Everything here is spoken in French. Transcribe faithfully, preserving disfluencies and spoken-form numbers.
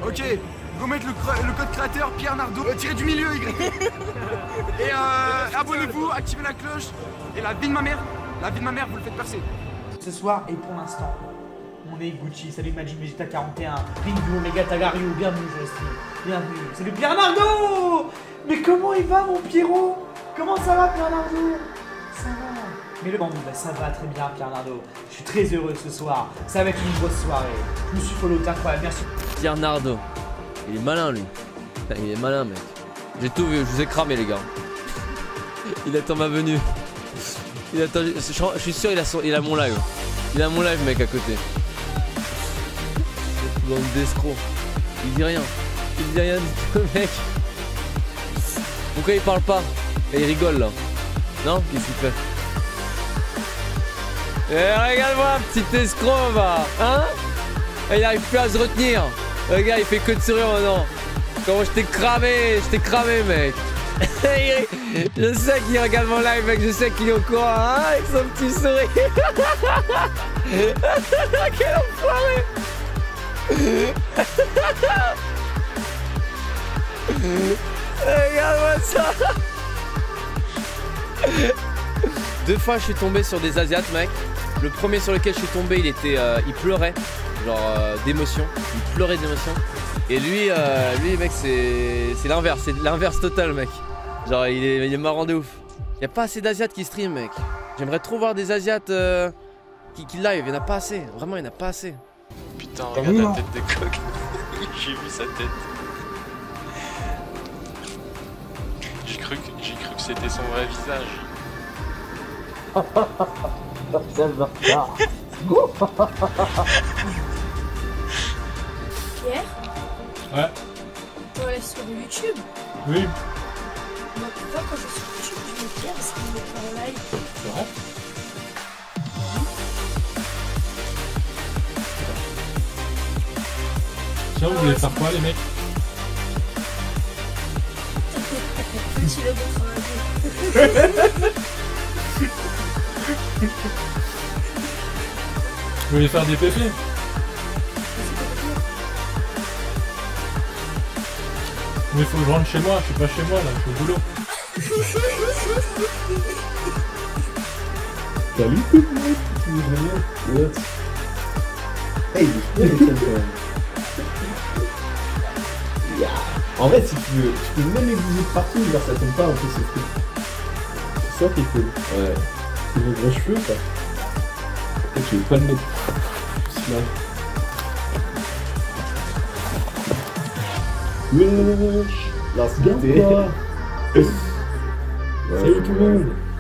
Ok, go mettre le, le code créateur Pierre Nardo, euh, tiré du milieu Y. Et euh, abonnez-vous, activez la cloche. Et la vie de ma mère, la vie de ma mère, vous le faites percer. Ce soir et pour l'instant, on est Gucci, salut Magic Vegeta quarante et un, Ringo, Mega Tagario, bienvenue Justin, bienvenue, salut Pierre Nardo. Mais comment il va mon Pierrot? Comment ça va Pierre Nardo? Ça va. Mais le bandit, bah, ça va très bien Pierre Nardo. Je suis très heureux ce soir, ça va être une grosse soirée. Je me suis follow, t'es incroyable, merci. Pierre Nardo, il est malin lui. Il est malin mec. J'ai tout vu, je vous ai cramé les gars. Il attend ma venue. Il attend, je, je suis sûr il a, son, il a mon live. Il a mon live mec à côté. Bande d'escrocs. Il dit rien. Il dit rien du tout mec. Pourquoi il parle pas? Et il rigole là. Non? Qu'est-ce qu'il fait? Eh regarde-moi petit escroc va. Hein? Et il arrive plus à se retenir. Regarde il fait que de sourire maintenant. Comment je t'ai cramé? Je t'ai cramé mec. Je sais qu'il regarde mon live mec, je sais qu'il est au courant hein, avec son petit sourire. Quel enfoiré. Regarde-moi ça. Deux fois je suis tombé sur des Asiates mec. Le premier sur lequel je suis tombé il était euh, il pleurait. Genre euh, d'émotion. Il pleurait d'émotion. Et lui, euh, lui mec c'est l'inverse, c'est l'inverse total mec. Genre il est, il est marrant de ouf. Y'a pas assez d'Asiates qui stream mec. J'aimerais trop voir des Asiates euh, qui, qui live, y'en a pas assez. Vraiment y'en a pas assez. Putain regarde la tête de coq. J'ai vu sa tête. J'ai cru que, j'ai cru que c'était son vrai visage. Ça va pas. Pierre? Ouais. On est sur YouTube? Oui. Moi, pourquoi quand je suis sur YouTube, je mets Pierre parce qu'il est pas en live? C'est vrai? Tiens, vous voulez faire quoi les mecs? Petit le bon travail. Vous voulez faire des P P? Mais il faut que je rentre chez moi, je suis pas chez moi là, je suis au boulot. Salut tout le monde. Hey, il est quand même. En vrai, si tu veux, tu peux même les bouger de partout, genre ça tombe pas un peu ce truc. C'est ça qui est cool. Ouais. C'est vos gros cheveux quoi. Et tu veux pas le mettre. Wesh, la cité. Salut tout le monde.